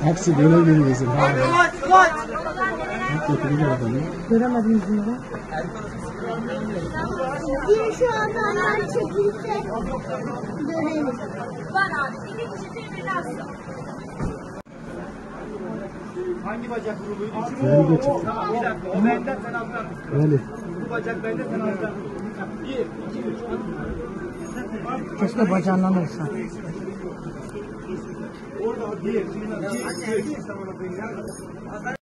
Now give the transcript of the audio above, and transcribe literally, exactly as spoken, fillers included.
Hepsi böyle geliyorsun. Kılaç, kılaç. Göremedim yüzünü. Bir şu adamlar çekilse görelim. Var abi. İki kişi birbirine atsın. Hangi bacak grubuydu? Böyle geçecek. Tamam bir dakika. O benden sen alttan. Böyle. Bu bacak benden sen alttan. Bir, iki, üç. Keşke bacağından olsa. Orada bir, iki, üç.